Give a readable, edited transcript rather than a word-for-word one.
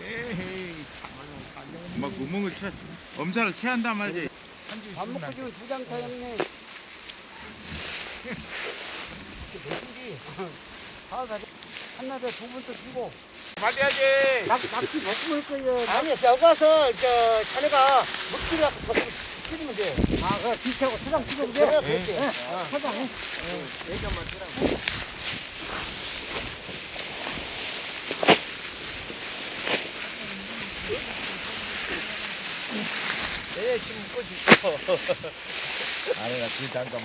에헤이. 막 구멍을 쳐, 엄살을 채한단 말이지. 밥 먹고 지금 두장 타였네. 한나대 두 분 또 주고. 말해야지. 낙지 먹고 할 거예요. 아니, 썩어서, 자네가 먹기를 갖고 찌르면 돼. 아, 그래, 뒤차고 초장 찌르면 돼? 그래, 그렇지. 초장. 예전만 찌라고. 네, 지금 먹고 싶어. 아내가 그 잠깐.